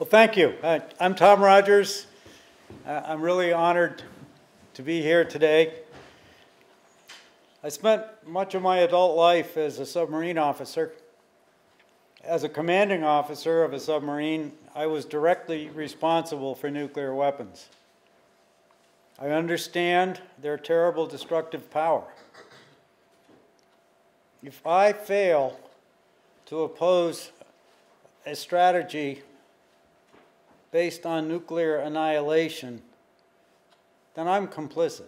Well, thank you. I'm Tom Rogers. I'm really honored to be here today. I spent much of my adult life as a submarine officer. As a commanding officer of a submarine, I was directly responsible for nuclear weapons. I understand their terrible destructive power. If I fail to oppose a strategy based on nuclear annihilation, then I'm complicit.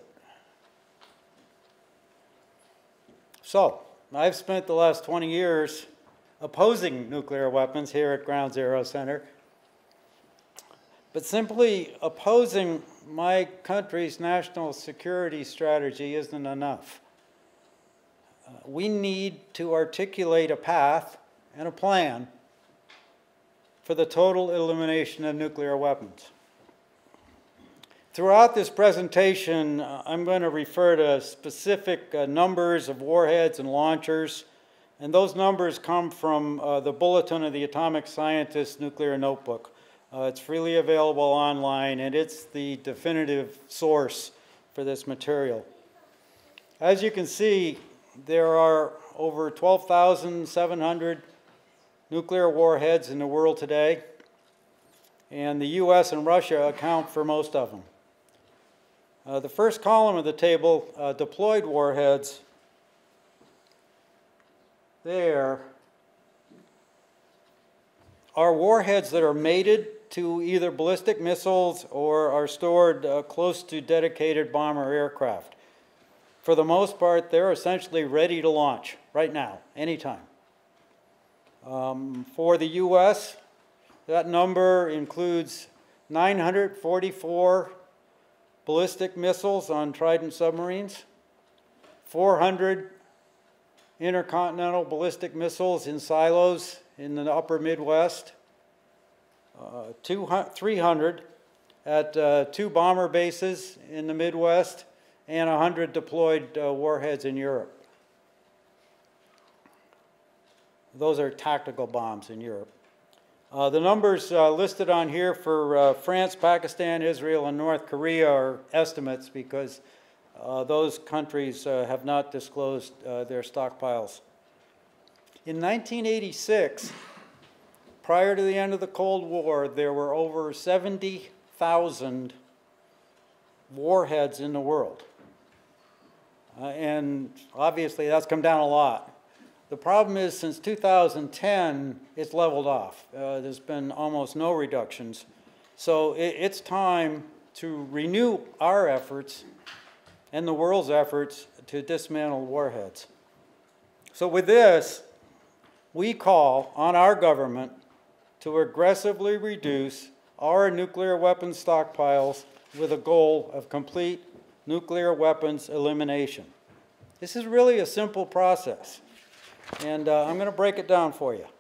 So, I've spent the last 20 years opposing nuclear weapons here at Ground Zero Center. But simply opposing my country's national security strategy isn't enough. We need to articulate a path and a plan for the total elimination of nuclear weapons. Throughout this presentation, I'm going to refer to specific numbers of warheads and launchers, and those numbers come from the Bulletin of the Atomic Scientist's Nuclear Notebook. It's freely available online, and it's the definitive source for this material. As you can see, there are over 12,700 nuclear warheads in the world today, and the US and Russia account for most of them. The first column of the table, deployed warheads, there are warheads that are mated to either ballistic missiles or are stored close to dedicated bomber aircraft. For the most part, they're essentially ready to launch right now, anytime. For the US, that number includes 944 ballistic missiles on Trident submarines, 400 intercontinental ballistic missiles in silos in the upper Midwest, 300 at 2 bomber bases in the Midwest, and 100 deployed warheads in Europe. Those are tactical bombs in Europe. The numbers listed on here for France, Pakistan, Israel, and North Korea are estimates because those countries have not disclosed their stockpiles. In 1986, prior to the end of the Cold War, there were over 70,000 warheads in the world. And obviously that's come down a lot. The problem is, since 2010, it's leveled off. There's been almost no reductions. So it's time to renew our efforts and the world's efforts to dismantle warheads. So with this, we call on our government to aggressively reduce our nuclear weapons stockpiles with a goal of complete nuclear weapons elimination. This is really a simple process. And I'm going to break it down for you.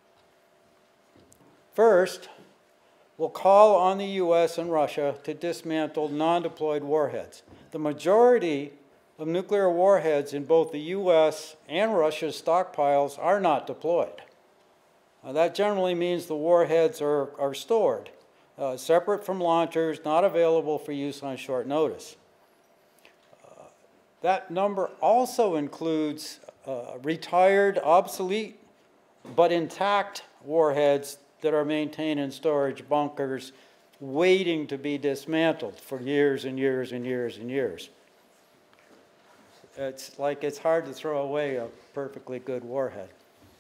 First, we'll call on the US and Russia to dismantle non-deployed warheads. The majority of nuclear warheads in both the US and Russia's stockpiles are not deployed. That generally means the warheads are stored, separate from launchers, not available for use on short notice. That number also includes retired, obsolete, but intact warheads that are maintained in storage bunkers waiting to be dismantled for years and years and years and years. It's like it's hard to throw away a perfectly good warhead.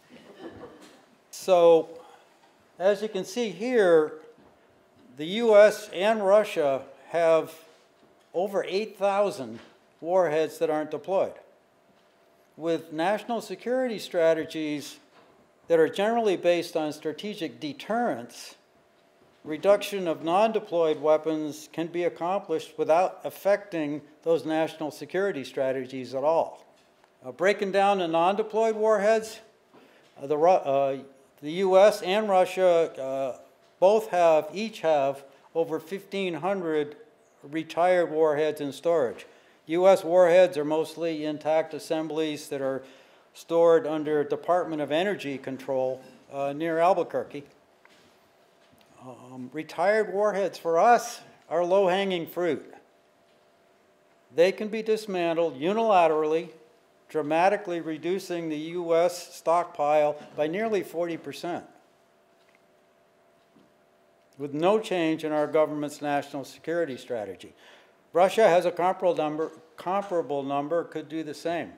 So, as you can see here, the US and Russia have over 8,000 warheads that aren't deployed. With national security strategies that are generally based on strategic deterrence, reduction of non-deployed weapons can be accomplished without affecting those national security strategies at all. Breaking down the non-deployed warheads, the US and Russia each have over 1,500 retired warheads in storage. US warheads are mostly intact assemblies that are stored under Department of Energy control near Albuquerque. Retired warheads for us are low-hanging fruit. They can be dismantled unilaterally, dramatically reducing the U.S. stockpile by nearly 40%, with no change in our government's national security strategy. Russia has a comparable number, could do the same.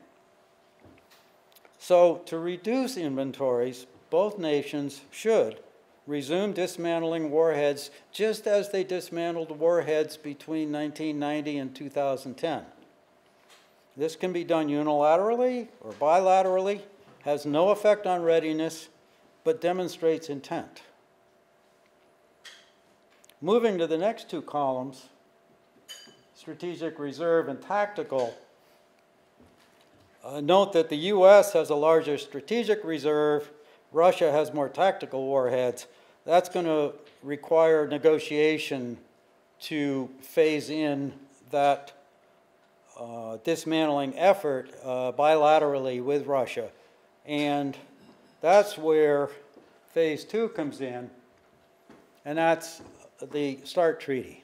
So to reduce inventories, both nations should resume dismantling warheads just as they dismantled warheads between 1990 and 2010. This can be done unilaterally or bilaterally, has no effect on readiness, but demonstrates intent. Moving to the next two columns, strategic reserve and tactical, note that the U.S. has a larger strategic reserve, Russia has more tactical warheads. That's going to require negotiation to phase in that dismantling effort bilaterally with Russia. And that's where phase two comes in, and that's the START treaty.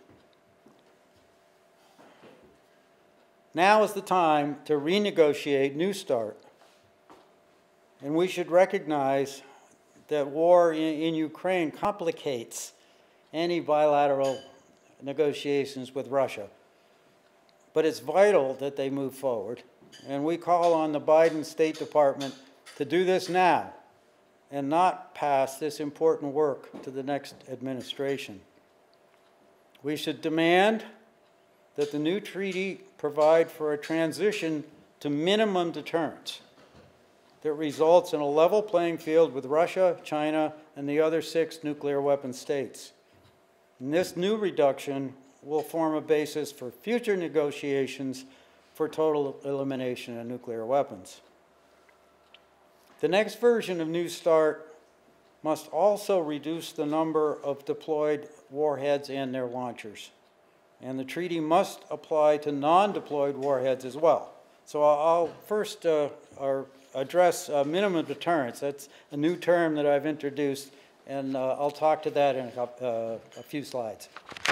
Now is the time to renegotiate New START, and we should recognize that war in Ukraine complicates any bilateral negotiations with Russia. But it's vital that they move forward, and we call on the Biden State Department to do this now and not pass this important work to the next administration. We should demand that the new treaty provide for a transition to minimum deterrence that results in a level playing field with Russia, China, and the other 6 nuclear weapon states. And this new reduction will form a basis for future negotiations for total elimination of nuclear weapons. The next version of New START must also reduce the number of deployed warheads and their launchers. And the treaty must apply to non-deployed warheads as well. So I'll first address minimum deterrence. That's a new term that I've introduced, and I'll talk to that in a few slides.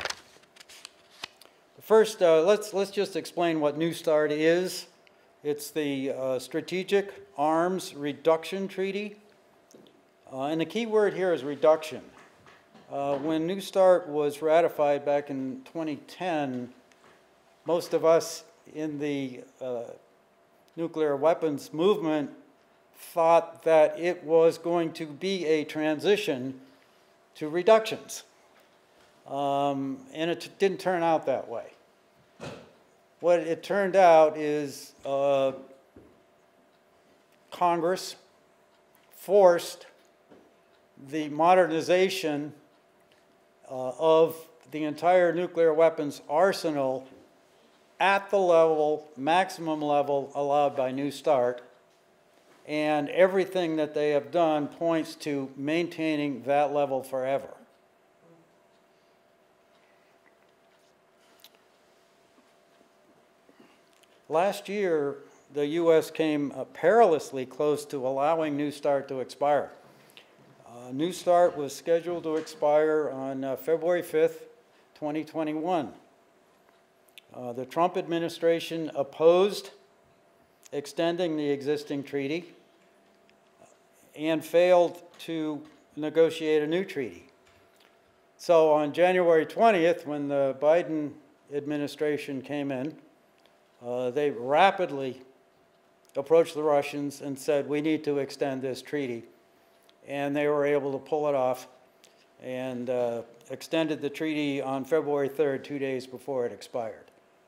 First, let's just explain what New START is. It's the Strategic Arms Reduction Treaty, and the key word here is reduction. When New START was ratified back in 2010, most of us in the nuclear weapons movement thought that it was going to be a transition to reductions. And it didn't turn out that way. What it turned out is Congress forced the modernization of the entire nuclear weapons arsenal at the level, maximum level allowed by New START, and everything that they have done points to maintaining that level forever. Last year, the U.S. came perilously close to allowing New START to expire. New START was scheduled to expire on February 5th, 2021. The Trump administration opposed extending the existing treaty and failed to negotiate a new treaty. So on January 20th, when the Biden administration came in, they rapidly approached the Russians and said, we need to extend this treaty. And they were able to pull it off and extended the treaty on February 3rd, 2 days before it expired.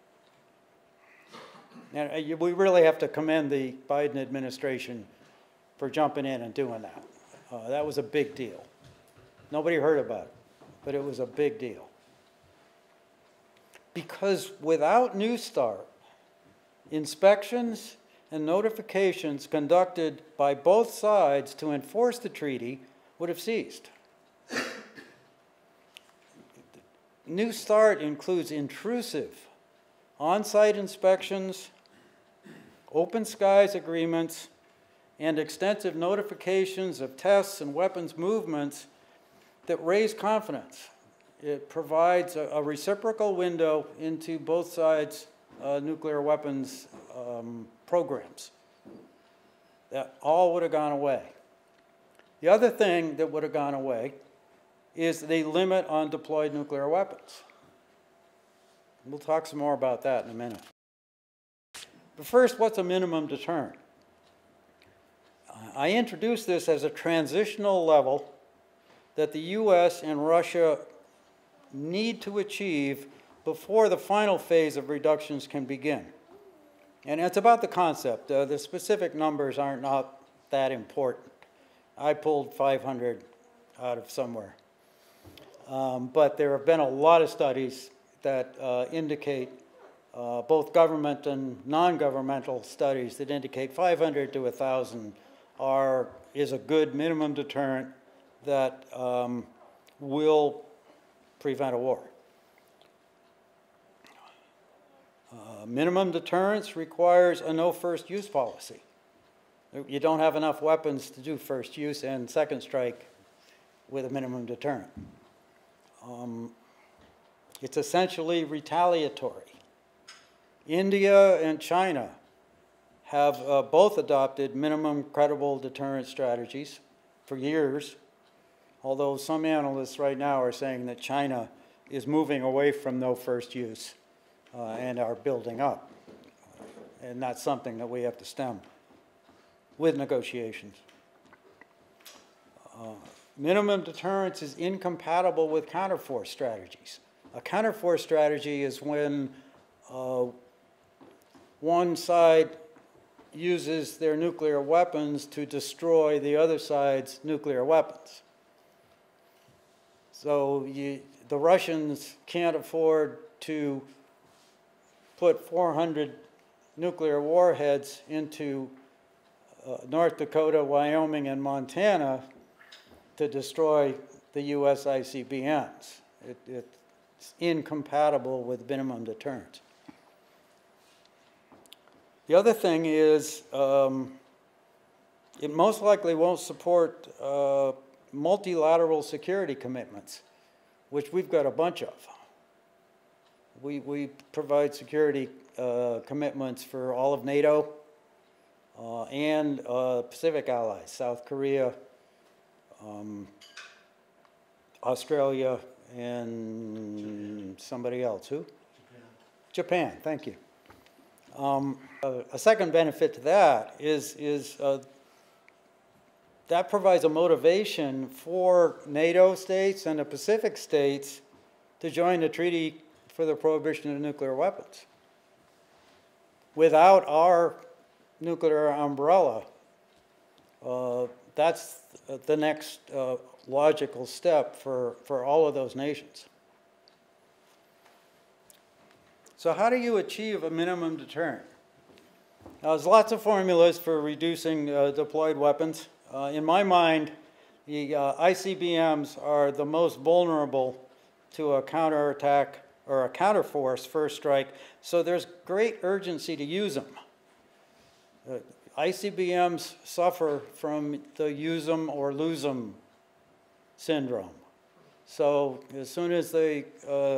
And we really have to commend the Biden administration for jumping in and doing that. That was a big deal. Nobody heard about it, but it was a big deal. Because without New START, inspections and notifications conducted by both sides to enforce the treaty would have ceased. New START includes intrusive on-site inspections, open skies agreements, and extensive notifications of tests and weapons movements that raise confidence. It provides a reciprocal window into both sides' nuclear weapons programs. That all would have gone away. The other thing that would have gone away is the limit on deployed nuclear weapons. We'll talk some more about that in a minute. But first, what's a minimum deterrent? I introduced this as a transitional level that the US and Russia need to achieve before the final phase of reductions can begin. And it's about the concept. The specific numbers aren't not that important. I pulled 500 out of somewhere. But there have been a lot of studies that indicate, both government and non-governmental studies that indicate 500 to 1,000 is a good minimum deterrent that will prevent a war. Minimum deterrence requires a no first use policy. You don't have enough weapons to do first use and second strike with a minimum deterrent. It's essentially retaliatory. India and China have both adopted minimum credible deterrent strategies for years, although some analysts right now are saying that China is moving away from no first use and are building up. And that's something that we have to stem with negotiations. Minimum deterrence is incompatible with counterforce strategies. A counterforce strategy is when one side uses their nuclear weapons to destroy the other side's nuclear weapons. So the Russians can't afford to put 400 nuclear warheads into North Dakota, Wyoming, and Montana to destroy the US ICBMs. It's incompatible with minimum deterrence. The other thing is it most likely won't support multilateral security commitments, which we've got a bunch of. We provide security commitments for all of NATO and Pacific allies, South Korea, Australia, and somebody else. Who? Japan, thank you. A second benefit to that is that provides a motivation for NATO states and the Pacific states to join the Treaty for the Prohibition of Nuclear Weapons. Without our nuclear umbrella, that's the next logical step for all of those nations. So how do you achieve a minimum deterrent? Now, there's lots of formulas for reducing deployed weapons. In my mind, the ICBMs are the most vulnerable to a counterattack or a counterforce first strike, so there's great urgency to use them. ICBMs suffer from the use them or lose them syndrome. So as soon as they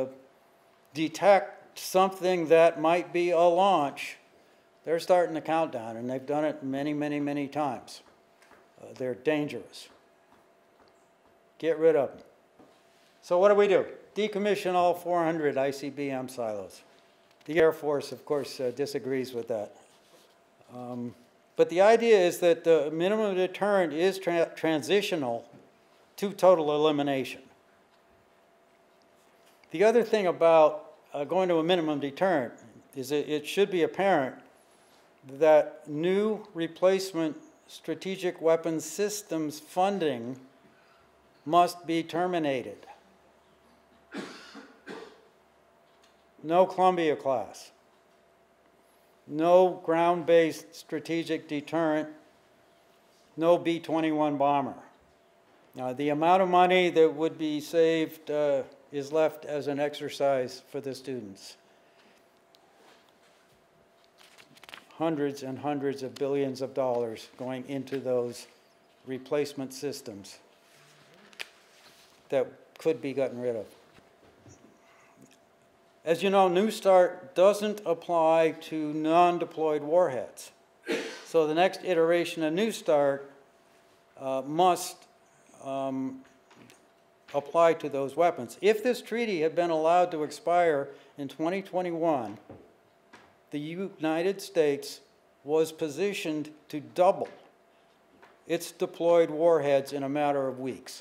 detect something that might be a launch, they're starting the countdown, and they've done it many, many, many times. They're dangerous. Get rid of them. So what do? Decommission all 400 ICBM silos. The Air Force, of course, disagrees with that. But the idea is that the minimum deterrent is transitional to total elimination. The other thing about going to a minimum deterrent is that it should be apparent that new replacement strategic weapons systems funding must be terminated. No Columbia class. No ground-based strategic deterrent. No B-21 bomber. Now, the amount of money that would be saved is left as an exercise for the students. Hundreds and hundreds of billions of dollars going into those replacement systems. that could be gotten rid of. As you know, New START doesn't apply to non-deployed warheads. So the next iteration of New START must apply to those weapons. If this treaty had been allowed to expire in 2021, the United States was positioned to double its deployed warheads in a matter of weeks.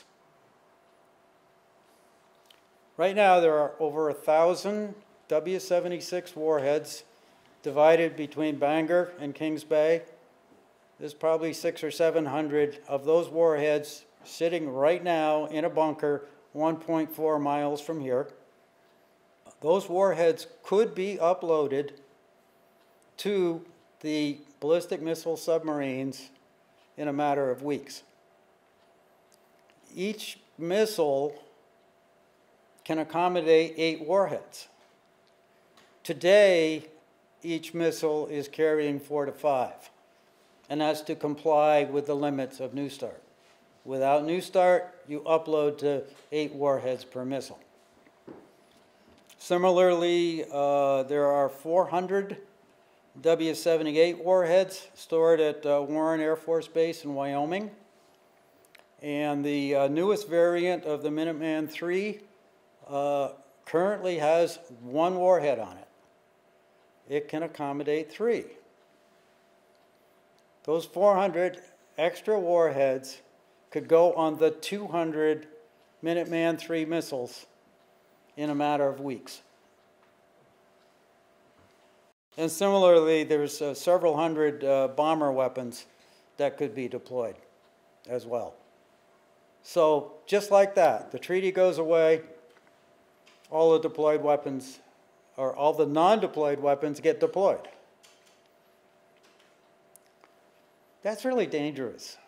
Right now, there are over 1,000 W-76 warheads divided between Bangor and Kings Bay. There's probably 600 or 700 of those warheads sitting right now in a bunker 1.4 miles from here. Those warheads could be uploaded to the ballistic missile submarines in a matter of weeks. Each missile can accommodate 8 warheads. Today, each missile is carrying 4 to 5, and that's to comply with the limits of New START. Without New START, you upload to 8 warheads per missile. Similarly, there are 400 W-78 warheads stored at Warren Air Force Base in Wyoming. And the newest variant of the Minuteman III currently has 1 warhead on it. It can accommodate 3. Those 400 extra warheads could go on the 200 Minuteman III missiles in a matter of weeks. And similarly, there's several hundred bomber weapons that could be deployed as well. So just like that, the treaty goes away, all the deployed weapons, or all the non-deployed weapons get deployed. That's really dangerous.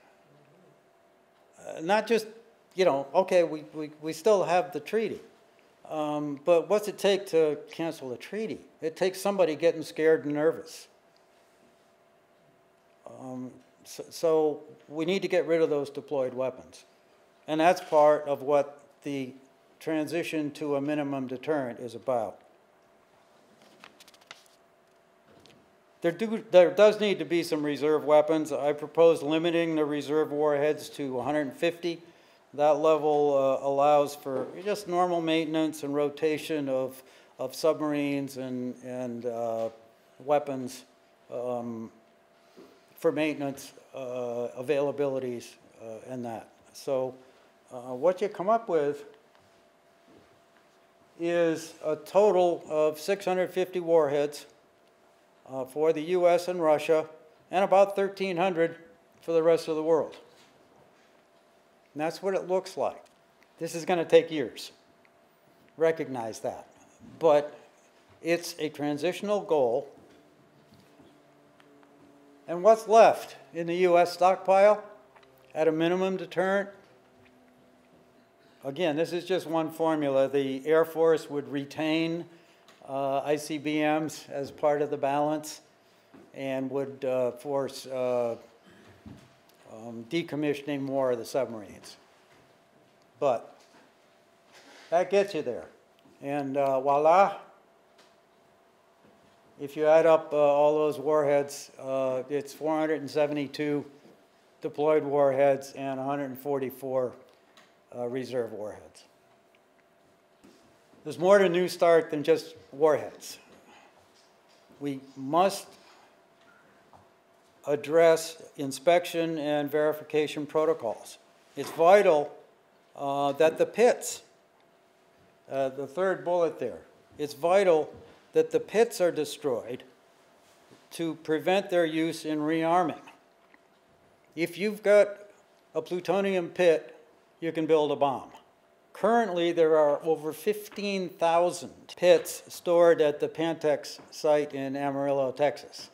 Not just, you know, okay, we still have the treaty. But what's it take to cancel a treaty? It takes somebody getting scared and nervous. So we need to get rid of those deployed weapons. And that's part of what the transition to a minimum deterrent is about. There does need to be some reserve weapons. I propose limiting the reserve warheads to 150. That level allows for just normal maintenance and rotation of submarines and weapons for maintenance, availabilities, and that. So what you come up with is a total of 650 warheads for the US and Russia, and about 1,300 for the rest of the world. And that's what it looks like. This is going to take years. Recognize that. But it's a transitional goal. And what's left in the US stockpile at a minimum deterrent? Again, this is just one formula. The Air Force would retain ICBMs as part of the balance and would force decommissioning more of the submarines. But that gets you there. And voila, if you add up all those warheads, it's 472 deployed warheads and 144 reserve warheads. There's more to New START than just warheads. We must address inspection and verification protocols. It's vital that the pits, the third bullet there, it's vital that the pits are destroyed to prevent their use in rearming. If you've got a plutonium pit, you can build a bomb. Currently, there are over 15,000 pits stored at the Pantex site in Amarillo, Texas.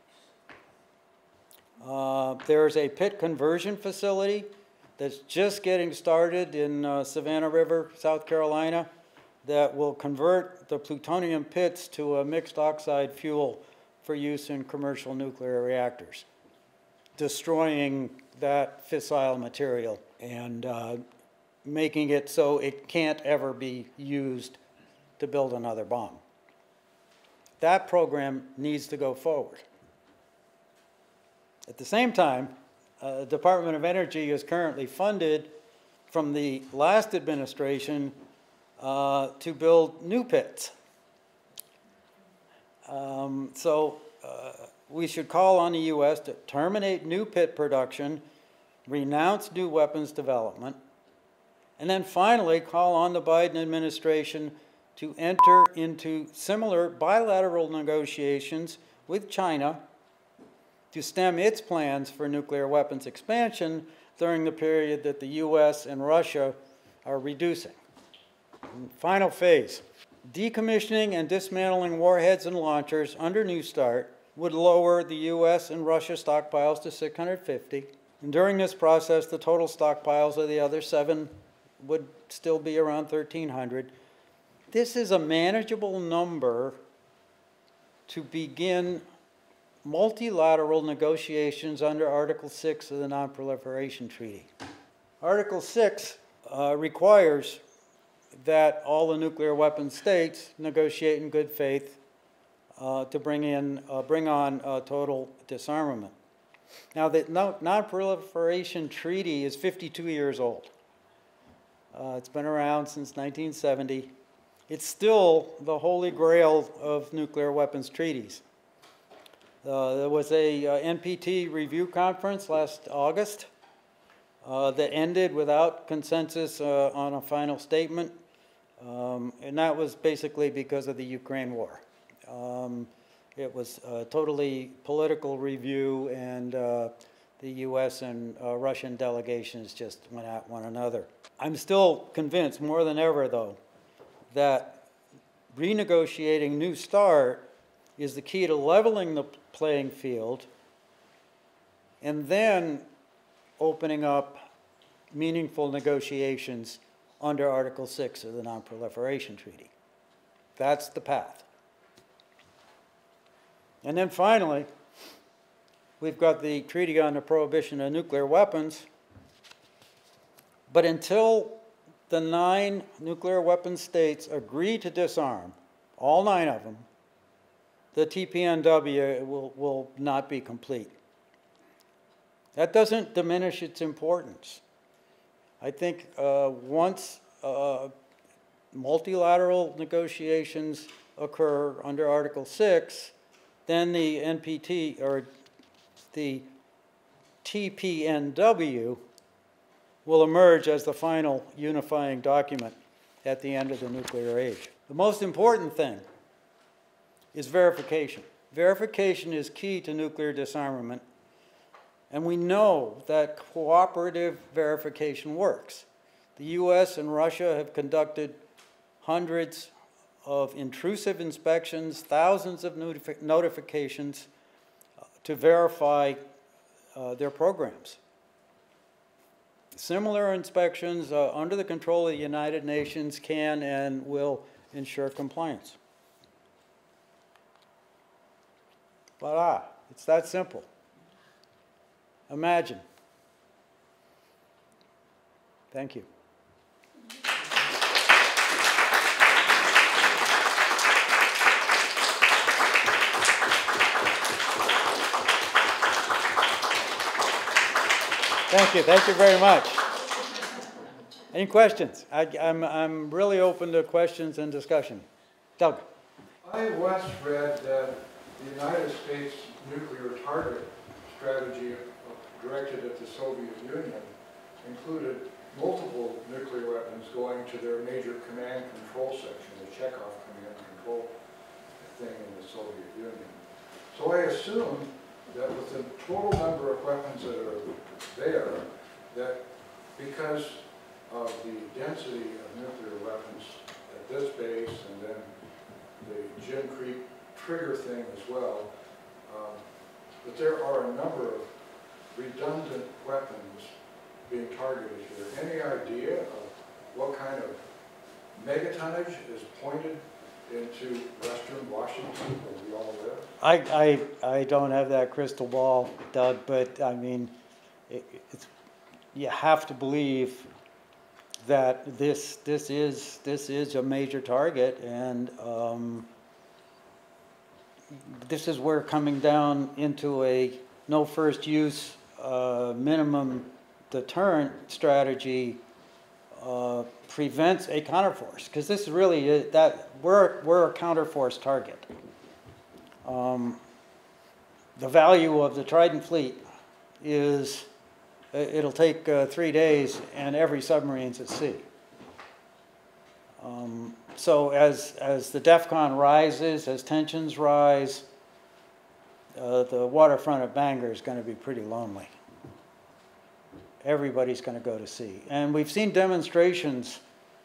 There's a pit conversion facility that's just getting started in Savannah River, South Carolina, that will convert the plutonium pits to a mixed oxide fuel for use in commercial nuclear reactors, destroying that fissile material and making it so it can't ever be used to build another bomb. That program needs to go forward. At the same time, the Department of Energy is currently funded from the last administration to build new pits. We should call on the U.S. to terminate new pit production, renounce new weapons development, and then finally call on the Biden administration to enter into similar bilateral negotiations with China to stem its plans for nuclear weapons expansion during the period that the U.S. and Russia are reducing. Final phase. Decommissioning and dismantling warheads and launchers under New START would lower the U.S. and Russia stockpiles to 650. And during this process, the total stockpiles of the other 7 would still be around 1,300. This is a manageable number to begin multilateral negotiations under Article 6 of the Non-Proliferation Treaty. Article 6 requires that all the nuclear weapon states negotiate in good faith to bring on total disarmament. Now, the Non-Proliferation Treaty is 52 years old. It's been around since 1970. It's still the holy grail of nuclear weapons treaties. There was a NPT review conference last August that ended without consensus on a final statement, and that was basically because of the Ukraine war. It was a totally political review, and the U.S. and Russian delegations just went at one another. I'm still convinced, more than ever, though, that renegotiating New START is the key to leveling the playing field and then opening up meaningful negotiations under Article 6 of the Non-Proliferation Treaty. That's the path. And then finally, we've got the Treaty on the Prohibition of Nuclear Weapons. But until the 9 nuclear weapon states agree to disarm, all 9 of them, the TPNW will not be complete. That doesn't diminish its importance. I think once multilateral negotiations occur under Article 6, then the NPT, or the TPNW, will emerge as the final unifying document at the end of the nuclear age. The most important thing is verification. Verification is key to nuclear disarmament, and we know that cooperative verification works. The U.S. and Russia have conducted hundreds of intrusive inspections, thousands of notifications to verify their programs. Similar inspections under the control of the United Nations can and will ensure compliance. Voila, it's that simple. Imagine. Thank you. Thank you very much. Any questions? I'm really open to questions and discussion. Doug. I once read that the United States nuclear target strategy directed at the Soviet Union included multiple nuclear weapons going to their major command control section, the Chekhov command control thing in the Soviet Union. So I assume that with the total number of weapons that are there, that because of the density of nuclear weapons at this base and then the Jim Creek trigger thing as well, that there are a number of redundant weapons being targeted here. Any idea of what kind of megatonnage is pointed into western Washington where we all live? I don't have that crystal ball, Doug, but I mean, you have to believe that this is a major target, and this is where coming down into a no first use minimum deterrent strategy prevents a counterforce, because this really is that we're a counterforce target. The value of the Trident fleet is it'll take 3 days and every submarine's at sea. So as the DEFCON rises, as tensions rise, the waterfront of Bangor is going to be pretty lonely. Everybody's going to go to sea. And we've seen demonstrations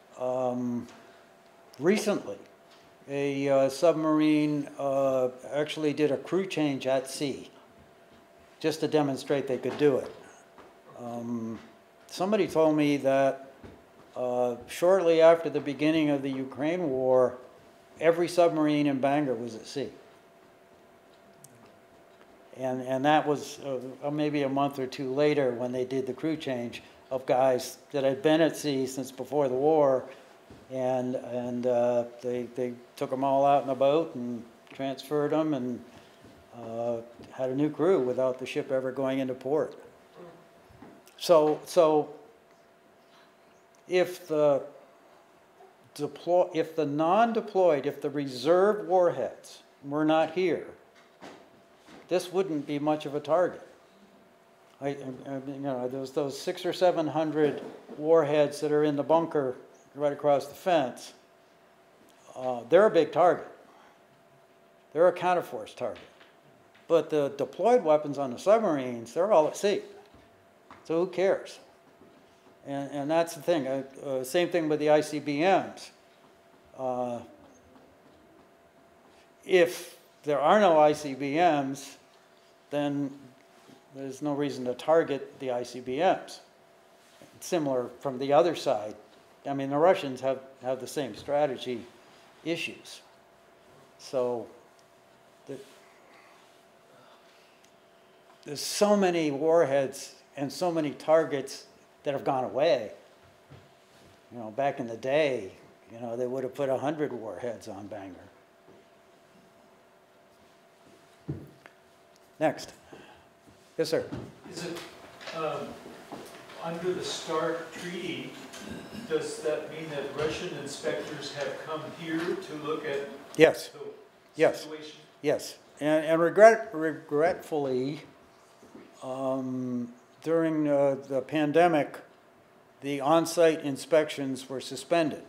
recently. A submarine actually did a crew change at sea just to demonstrate they could do it. Somebody told me that shortly after the beginning of the Ukraine war, every submarine in Bangor was at sea. And that was maybe a month or two later when they did the crew change of guys that had been at sea since before the war, and they took them all out in a boat and transferred them and had a new crew without the ship ever going into port. So if the non-deployed, if the reserve warheads were not here, this wouldn't be much of a target. You know, there's those 600 or 700 warheads that are in the bunker right across the fence. They're a big target. They're a counterforce target. But the deployed weapons on the submarines, they're all at sea. So who cares? And that's the thing. Same thing with the ICBMs. If there are no ICBMs, then there's no reason to target the ICBMs. Similar from the other side. I mean, the Russians have the same strategy issues. So there's so many warheads and so many targets that have gone away. You know, back in the day, you know, they would have put 100 warheads on Bangor. Next. Yes, sir. Is it under the START treaty, does that mean that Russian inspectors have come here to look at yes. the yes. situation? Yes. And regretfully, during the pandemic, the on-site inspections were suspended.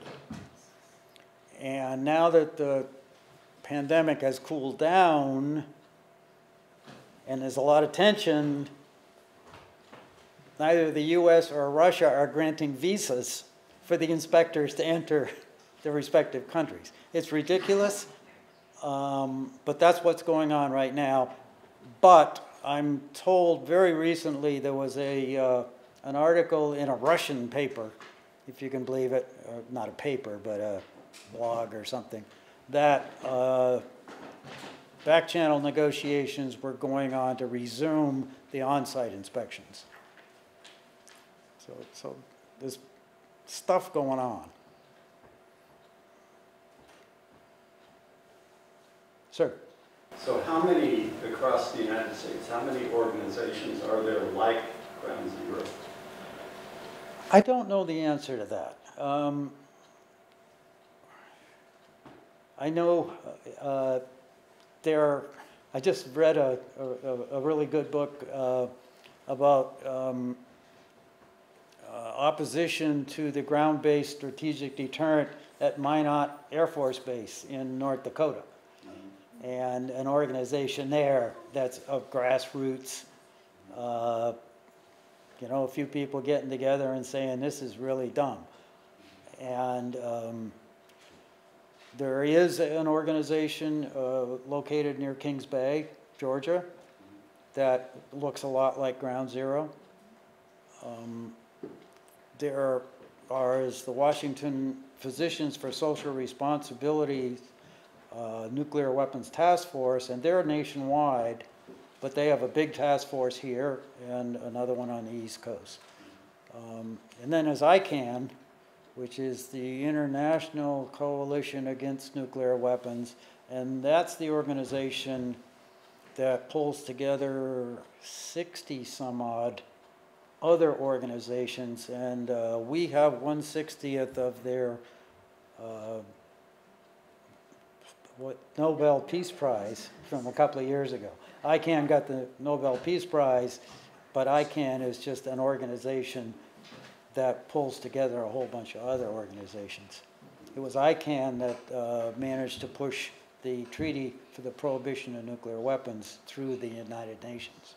And now that the pandemic has cooled down and there's a lot of tension, neither the US or Russia are granting visas for the inspectors to enter the respective countries. It's ridiculous, but that's what's going on right now. But I'm told very recently there was an article in a Russian paper, if you can believe it, or not a paper, but a blog or something, that back-channel negotiations were going on to resume the on-site inspections. So there's stuff going on. Sir? So how many, across the United States, how many organizations are there like Ground Zero? I don't know the answer to that. I know I just read a really good book about opposition to the ground-based strategic deterrent at Minot Air Force Base in North Dakota. And an organization there that's of grassroots, you know, a few people getting together and saying this is really dumb. And there is an organization located near Kings Bay, Georgia, that looks a lot like Ground Zero. There is the Washington Physicians for Social Responsibility Nuclear Weapons Task Force, and they're nationwide, but they have a big task force here and another one on the East Coast. And then as ICANN, which is the International Coalition Against Nuclear Weapons, and that's the organization that pulls together 60 some odd other organizations, and we have 1/60th of their Nobel Peace Prize from a couple of years ago. ICANN got the Nobel Peace Prize, but ICANN is just an organization that pulls together a whole bunch of other organizations. It was ICANN that managed to push the treaty for the prohibition of nuclear weapons through the United Nations.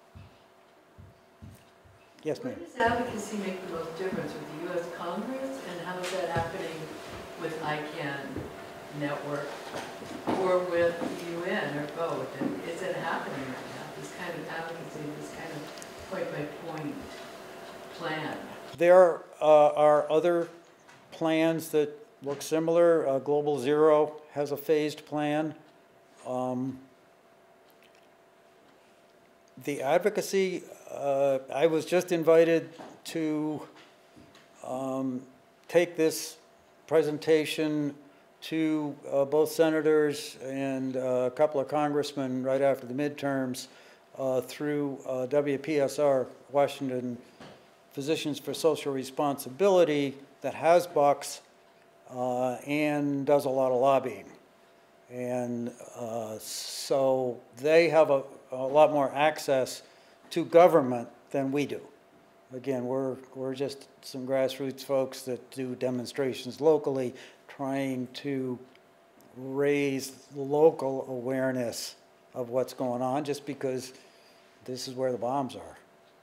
Yes, ma'am. Where does advocacy make the most difference, with the U.S. Congress, and how is that happening with ICANN network, or with the UN, or both? And is it happening right now, this kind of advocacy, this kind of point-by-point plan? There are other plans that look similar. Global Zero has a phased plan. The advocacy, I was just invited to take this presentation to both senators and a couple of congressmen right after the midterms through WPSR, Washington Physicians for Social Responsibility, that has bucks and does a lot of lobbying. And so they have a lot more access to government than we do. Again, we're just some grassroots folks that do demonstrations locally, trying to raise local awareness of what's going on, just because this is where the bombs are.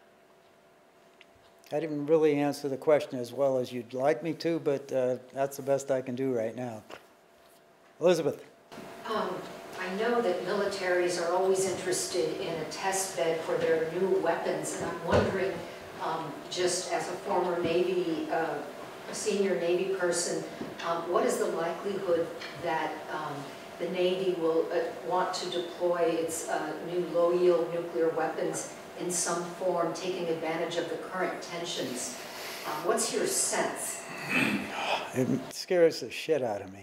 I didn't really answer the question as well as you'd like me to, but that's the best I can do right now. Elizabeth. I know that militaries are always interested in a test bed for their new weapons, and I'm wondering, just as a former Navy, a senior Navy person, what is the likelihood that the Navy will want to deploy its new low-yield nuclear weapons in some form, taking advantage of the current tensions? What's your sense? It scares the shit out of me,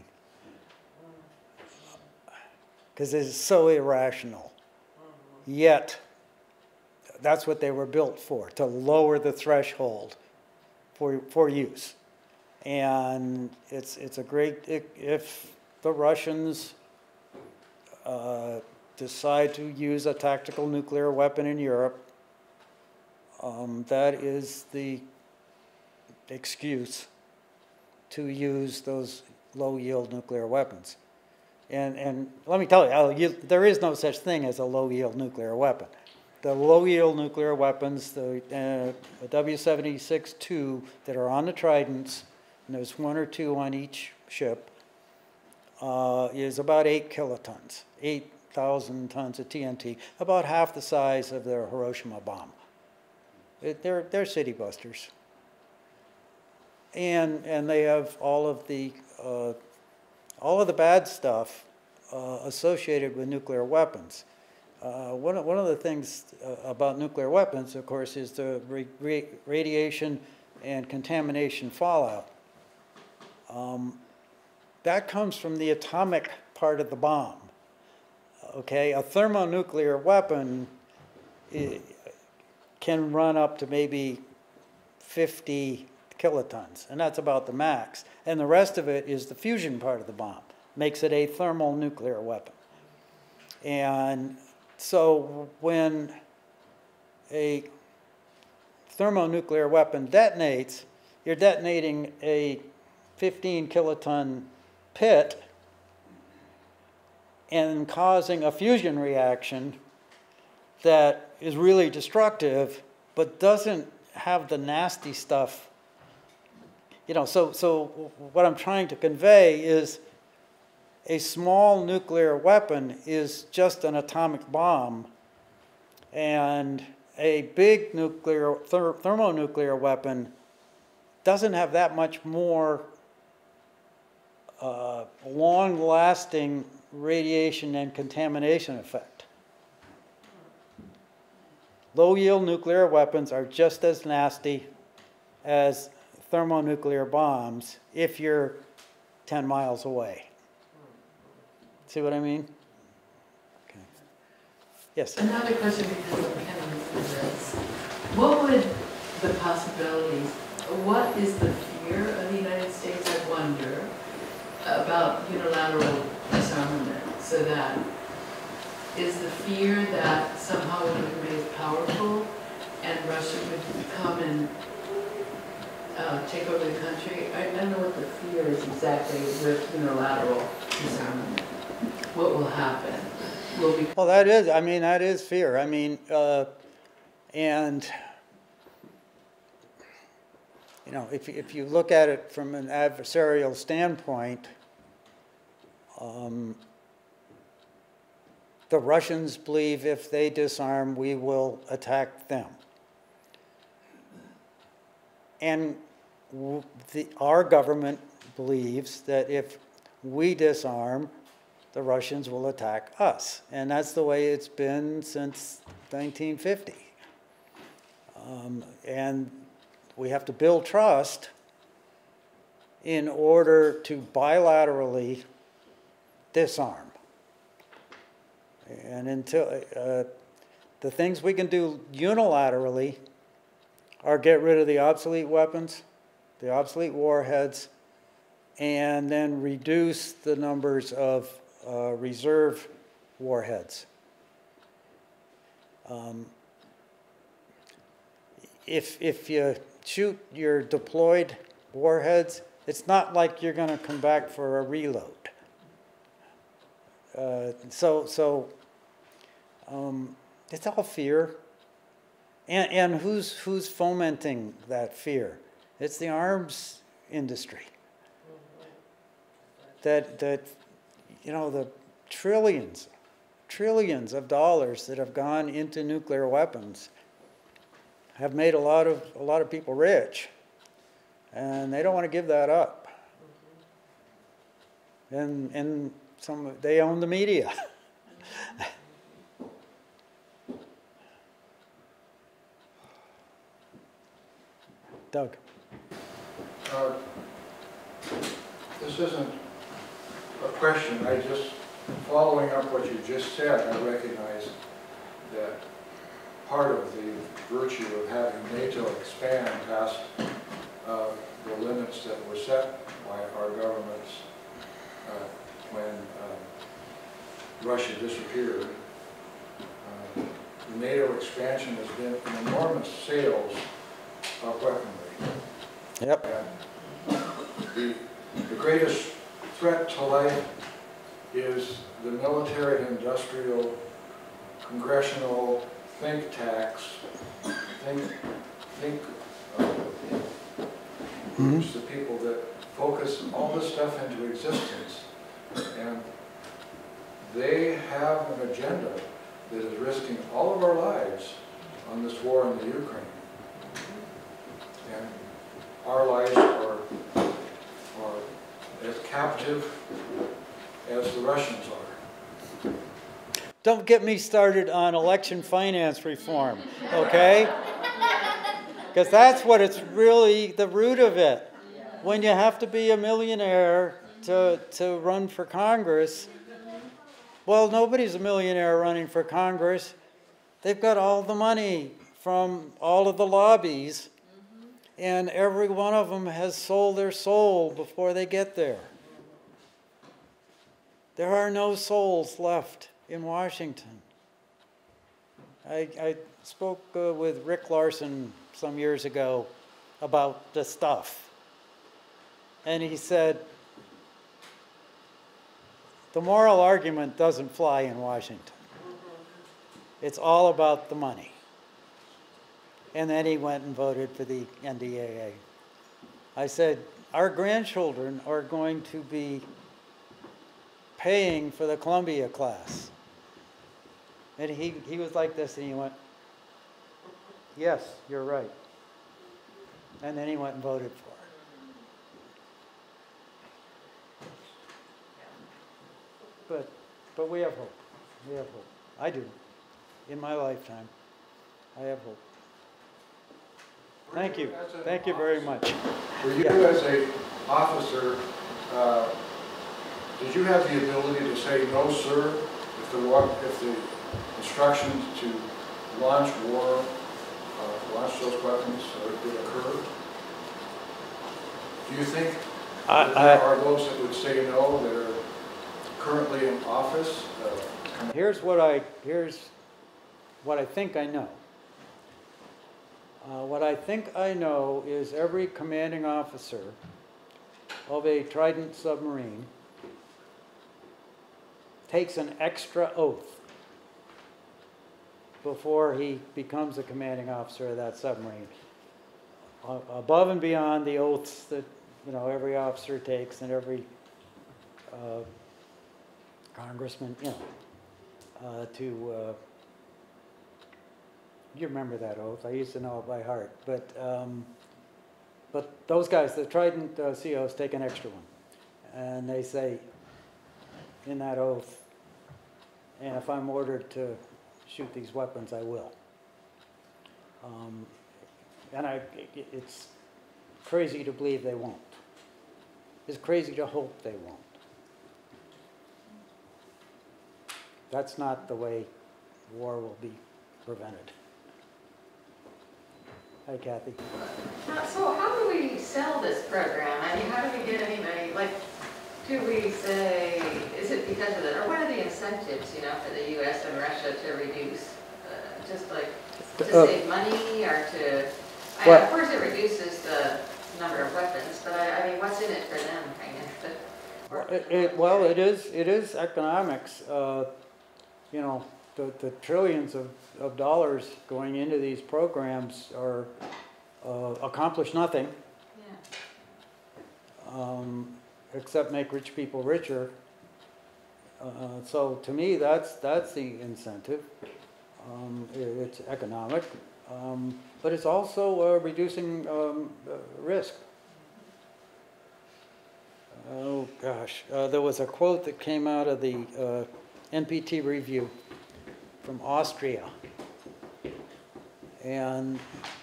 because it's so irrational. Yet, that's what they were built for, to lower the threshold for use. And it's a great, if the Russians decide to use a tactical nuclear weapon in Europe, that is the excuse to use those low-yield nuclear weapons. And let me tell you, there is no such thing as a low-yield nuclear weapon. The low-yield nuclear weapons, the W-76-2 that are on the Tridents, and there's 1 or 2 on each ship, is about 8 kilotons, 8,000 tons of TNT, about half the size of their Hiroshima bomb. They're city busters. And they have all of the bad stuff associated with nuclear weapons. One of the things about nuclear weapons, of course, is the radiation and contamination fallout. That comes from the atomic part of the bomb. Okay, a thermonuclear weapon can run up to maybe 50 kilotons, and that's about the max. And the rest of it is the fusion part of the bomb, makes it a thermal nuclear weapon. And so when a thermonuclear weapon detonates, you're detonating a 15 kiloton pit and causing a fusion reaction that is really destructive, but doesn't have the nasty stuff. You know, so what I'm trying to convey is a small nuclear weapon is just an atomic bomb, and a big nuclear, thermonuclear weapon doesn't have that much more long-lasting radiation and contamination effect. Low-yield nuclear weapons are just as nasty as thermonuclear bombs if you're 10 miles away. See what I mean? Okay. Yes? Another question because of this. What would the possibilities, what is the fear of the United States, I wonder, about unilateral disarmament? So that, is the fear that somehow we would be as powerful and Russia would come and take over the country? I don't know what the fear is exactly with unilateral disarmament. What will happen? Will we... Well, that is, I mean, that is fear. I mean, and, you know, if you look at it from an adversarial standpoint, the Russians believe if they disarm, we will attack them. And our government believes that if we disarm, the Russians will attack us. And that's the way it's been since 1950. And we have to build trust in order to bilaterally disarm. And until the things we can do unilaterally are get rid of the obsolete weapons, the obsolete warheads, and then reduce the numbers of reserve warheads. If you shoot your deployed warheads, it's not like you're going to come back for a reload. It's all fear. And who's fomenting that fear? It's the arms industry. That you know, the trillions of dollars that have gone into nuclear weapons have made a lot of people rich, and they don't want to give that up. And they own the media. Doug. This isn't a question. I just, following up what you just said, I recognize that part of the virtue of having NATO expand past the limits that were set by our governments when Russia disappeared. The NATO expansion has been an enormous sales of weaponry. Yep. And the greatest threat to life is the military-industrial, congressional think tanks, groups, the people that focus all this stuff into existence. And they have an agenda that is risking all of our lives on this war in the Ukraine. And our lives are as captive as the Russians are. Don't get me started on election finance reform, okay? Because that's what it's really the root of it. When you have to be a millionaire to run for Congress, well, nobody's a millionaire running for Congress. They've got all the money from all of the lobbies, and every one of them has sold their soul before they get there. There are no souls left in Washington. I spoke with Rick Larson some years ago about the stuff. And he said, the moral argument doesn't fly in Washington. It's all about the money. And then he went and voted for the NDAA. I said, our grandchildren are going to be paying for the Columbia class. And he was like this, and he went, yes, you're right. And then he went and voted for it. But we have hope. We have hope. I do. In my lifetime, I have hope. Thank you. As an Thank you very much. For you Yeah. as a officer, did you have the ability to say no, sir, if the instructions to launch war, launch those weapons would occur? Do you think that there are those that would say no that are currently in office? Here's what I think I know. What I think I know is every commanding officer of a Trident submarine takes an extra oath before he becomes a commanding officer of that submarine. Above and beyond the oaths that every officer takes and every congressman, you remember that oath. I used to know it by heart. But those guys, the Trident COs, take an extra one. And they say in that oath, and if I'm ordered to shoot these weapons, I will. It's crazy to believe they won't. It's crazy to hope they won't. That's not the way war will be prevented. Hi, Kathy. So how do we sell this program? I mean, how do we get any money? Like, do we say, is it because of it, or what are the incentives, for the U.S. and Russia to reduce, just like to save money or to? Of course, it reduces the number of weapons, but I mean, what's in it for them, kind of? It is economics. The trillions of dollars going into these programs are accomplish nothing. Yeah. Except make rich people richer. So to me, that's the incentive. It's economic, but it's also reducing risk. Oh gosh, there was a quote that came out of the NPT review from Austria, and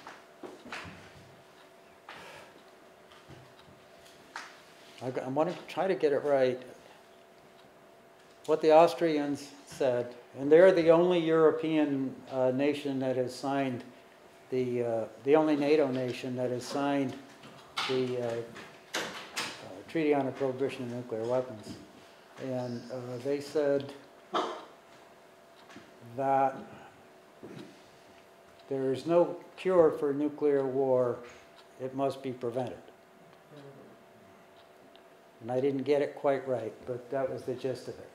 I want to try to get it right. What the Austrians said, and they're the only European nation that has signed the only NATO nation that has signed the Treaty on the Prohibition of Nuclear Weapons, and they said that there is no cure for nuclear war; it must be prevented. And I didn't get it quite right, but that was the gist of it.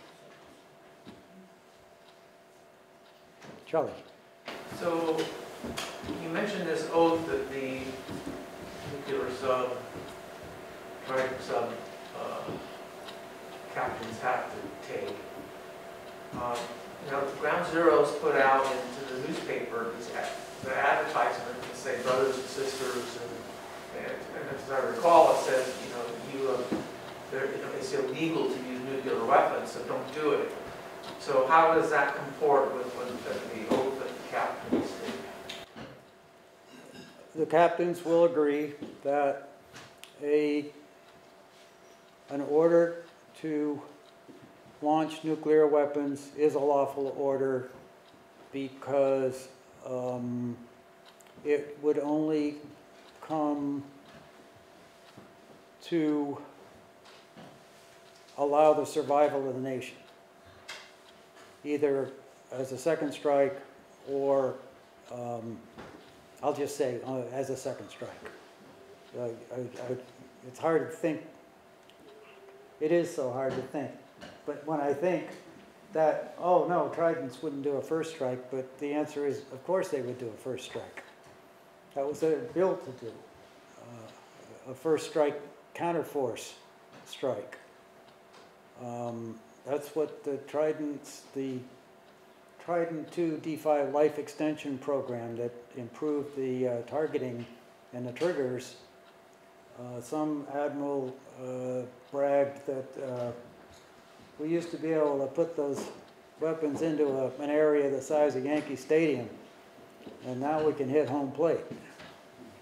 Charlie. So you mentioned this oath that the nuclear sub, Trident sub captains have to take. The Ground Zeroes put out into the newspaper the advertisement that say brothers and sisters, and as I recall, it says, it's illegal to use nuclear weapons, so don't do it. So how does that comport with the oath that the captains take? The captains will agree that an order to launch nuclear weapons is a lawful order because it would only come to allow the survival of the nation, either as a second strike or, I'll just say, as a second strike. It's hard to think. It is so hard to think. But when I think that, oh no, Tridents wouldn't do a first strike, but the answer is, of course they would do a first strike. That was what they were built to do. A first strike counterforce strike. That's what the Trident 2 D5 life extension program that improved the targeting and the triggers. Some admiral bragged that we used to be able to put those weapons into an area the size of Yankee Stadium, and now we can hit home plate.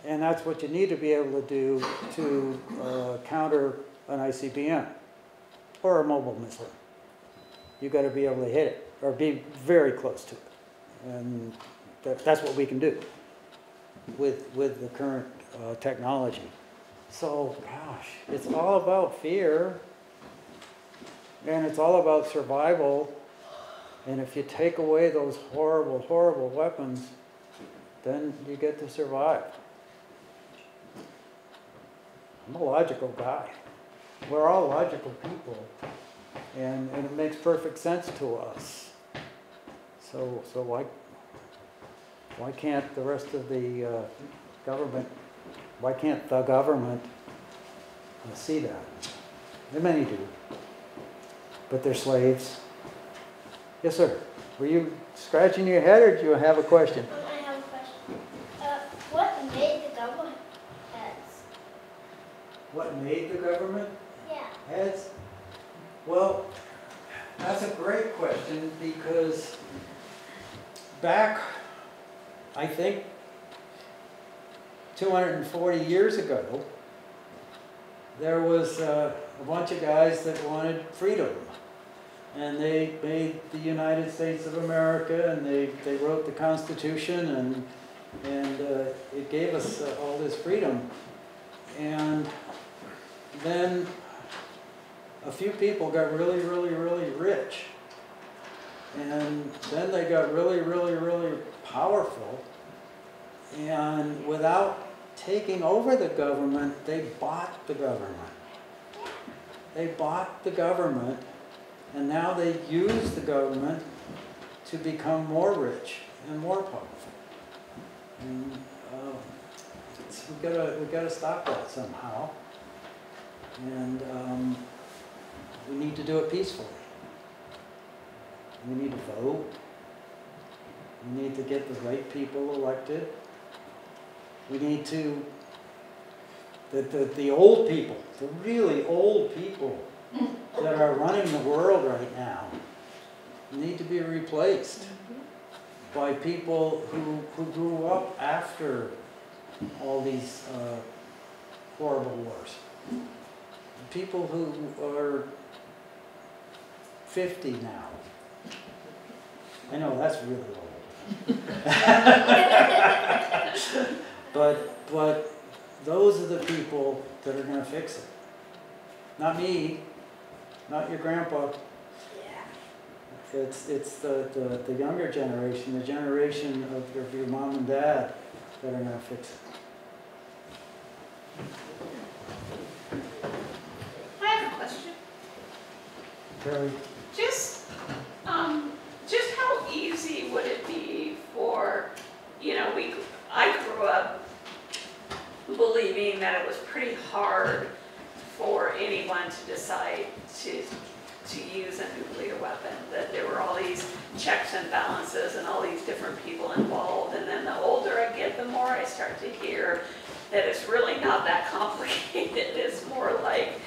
And that's what you need to be able to do to counter an ICBM or a mobile missile. You've got to be able to hit it or be very close to it. And that's what we can do with the current technology. So, gosh, it's all about fear, and it's all about survival. And if you take away those horrible, horrible weapons, then you get to survive. I'm a logical guy. We're all logical people, and it makes perfect sense to us. So why can't the rest of the government, why can't the government see that? And many do, but they're slaves. Yes, sir. Were you scratching your head, or do you have a question? I have a question. What made the government heads? What made the government Yeah. heads? Well, that's a great question, because back, I think, 240 years ago, there was a bunch of guys that wanted freedom. And they made the United States of America, and they wrote the Constitution, and it gave us all this freedom. And then a few people got really, really, really rich. And then they got really, really, really powerful. And without taking over the government, they bought the government. They bought the government. And now they use the government to become more rich and more powerful. And we gotta stop that somehow. And we need to do it peacefully. We need to vote. We need to get the right people elected. We need to, the old people, the really old people that are running the world right now need to be replaced by people who grew up after all these horrible wars. People who are 50 now. I know that's really old. But those are the people that are going to fix it. Not me. Not your grandpa. Yeah. It's the younger generation, the generation of your mom and dad that are going to fix it. I have a question. Terry? Just how easy would it be for, I grew up believing that it was pretty hard for anyone to decide to use a nuclear weapon, that there were all these checks and balances and all these different people involved. And then the older I get, the more I start to hear that it's really not that complicated. It's more like,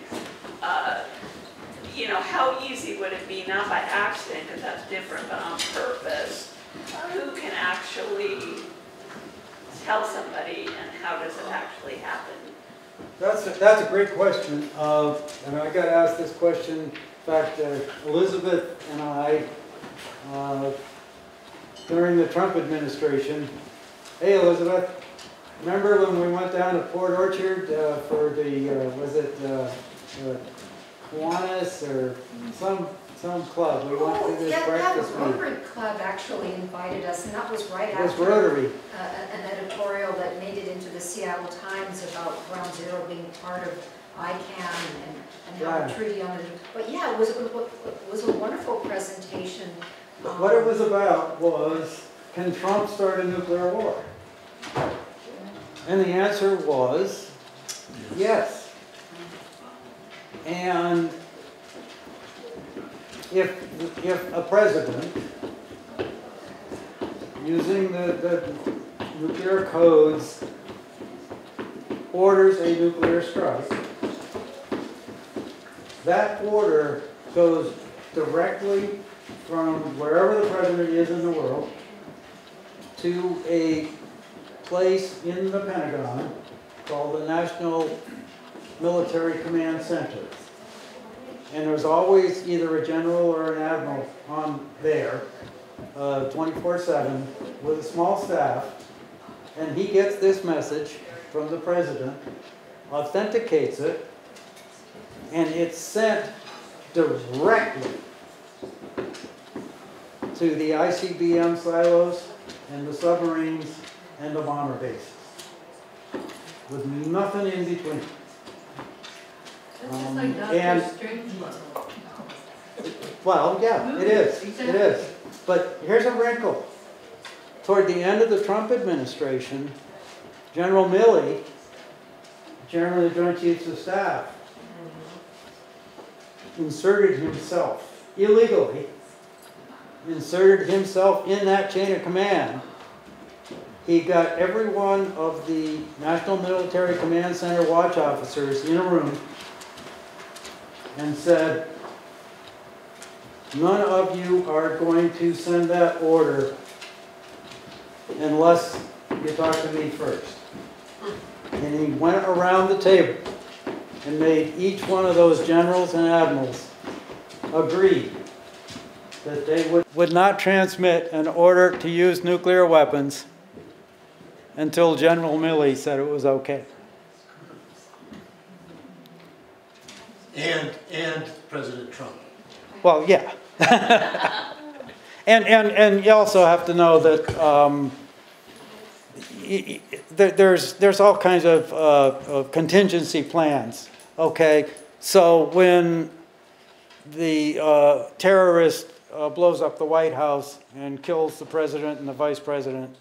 how easy would it be, not by accident, because that's different, but on purpose, who can actually tell somebody, and how does it actually happen? That's a great question, and I got asked this question. In fact, Elizabeth and I, during the Trump administration. Hey, Elizabeth, remember when we went down to Port Orchard for the was it Kiwanis or some club? We went to this breakfast the meeting. Rotary Club actually invited us, and that was right It was after Rotary. An editorial that made it into the Seattle Times about Ground Zero being part of ICANN and how a treaty on it. But yeah, it was a wonderful presentation. What it was about was, can Trump start a nuclear war? And the answer was yes. And if a president, using the nuclear codes, orders a nuclear strike, that order goes directly from wherever the president is in the world to a place in the Pentagon called the National Military Command Center. And there's always either a general or an admiral on there, 24/7, with a small staff. And he gets this message from the president, authenticates it, and it's sent directly to the ICBM silos and the submarines and the bomber bases, with nothing in between. This is like and- Dr. Strangelove. Well, yeah, it is, it is. But here's a wrinkle. Toward the end of the Trump administration, General Milley, Chairman of the Joint Chiefs of Staff, inserted himself, illegally, inserted himself in that chain of command. He got every one of the National Military Command Center watch officers in a room and said, none of you are going to send that order unless you talk to me first. And he went around the table and made each one of those generals and admirals agree that they would not transmit an order to use nuclear weapons until General Milley said it was okay. And President Trump. Well, yeah. and you also have to know that there's all kinds of contingency plans. Okay, so when the terrorist blows up the White House and kills the president and the vice president,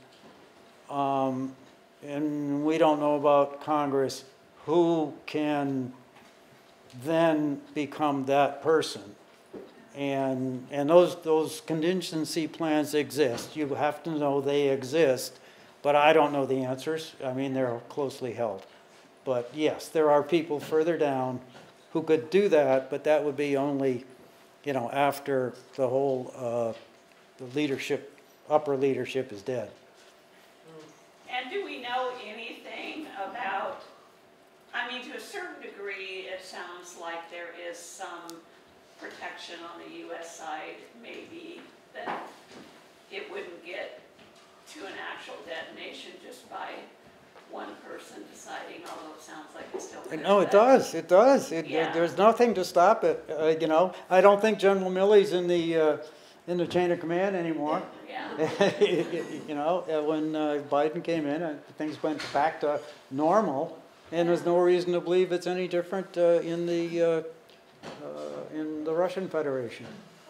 and we don't know about Congress, who can then become that person? And those contingency plans exist. You have to know they exist, but I don't know the answers. I mean, they're closely held. But yes, there are people further down who could do that, but that would be only, you know, after the whole the leadership, upper leadership is dead. And do we know anything about, I mean, to a certain degree, it sounds like there is some protection on the U.S. side, maybe that it wouldn't get to an actual detonation just by one person deciding, although it sounds like it still could. No, it does. It does. Yeah. There's nothing to stop it. You know, I don't think General Milley's in the chain of command anymore. Yeah. You know, when Biden came in, things went back to normal, and there's no reason to believe it's any different in the Russian Federation.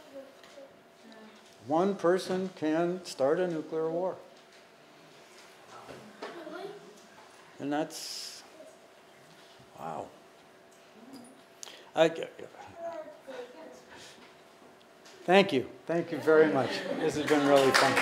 One person can start a nuclear war. And that's, wow. Thank you. Thank you very much. This has been really fun.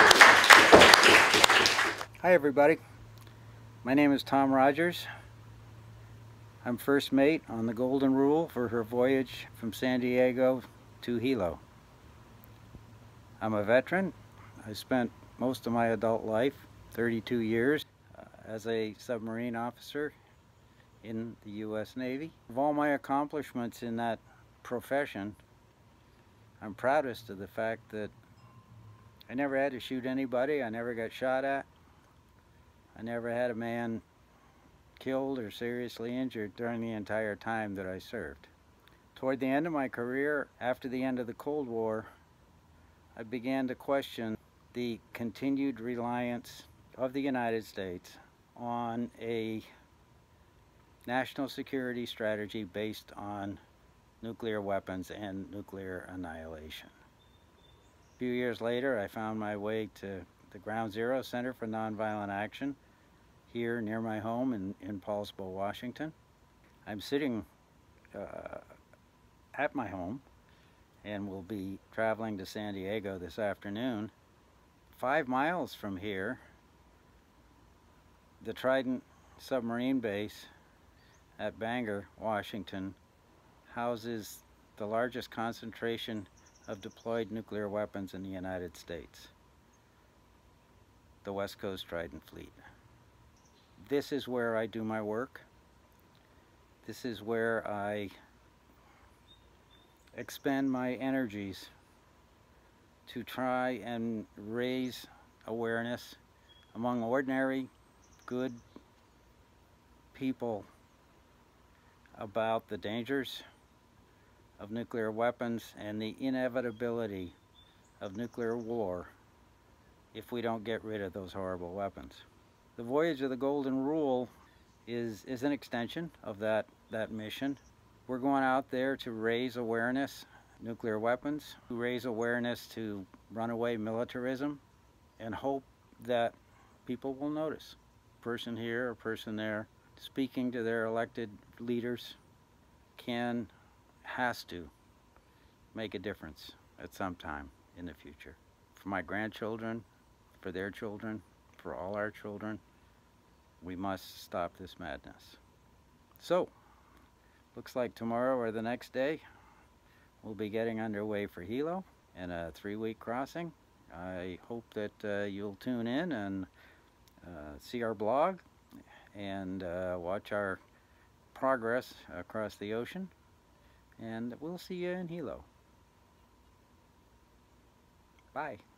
Hi, everybody. My name is Tom Rogers. I'm first mate on the Golden Rule for her voyage from San Diego to Hilo. I'm a veteran. I spent most of my adult life, 32 years, as a submarine officer in the U.S. Navy. Of all my accomplishments in that profession, I'm proudest of the fact that I never had to shoot anybody, I never got shot at, I never had a man killed or seriously injured during the entire time that I served. Toward the end of my career, after the end of the Cold War, I began to question the continued reliance of the United States on a national security strategy based on nuclear weapons and nuclear annihilation. A few years later, I found my way to the Ground Zero Center for Nonviolent Action here near my home in Poulsbo, Washington. I'm sitting at my home and will be traveling to San Diego this afternoon. 5 miles from here, the Trident submarine base at Bangor, Washington, houses the largest concentration of deployed nuclear weapons in the United States, the West Coast Trident fleet. this is where I do my work. This is where I expend my energies to try and raise awareness among ordinary, good people about the dangers of nuclear weapons and the inevitability of nuclear war if we don't get rid of those horrible weapons. The Voyage of the Golden Rule is an extension of that mission. We're going out there to raise awareness, nuclear weapons, to raise awareness to runaway militarism, and hope that people will notice. A person here, a person there, speaking to their elected leaders has to make a difference at some time in the future. For my grandchildren, for their children, for all our children, we must stop this madness. So, looks like tomorrow or the next day, we'll be getting underway for Hilo and a 3-week crossing. I hope that you'll tune in and see our blog and watch our progress across the ocean. And we'll see you in Hilo. Bye.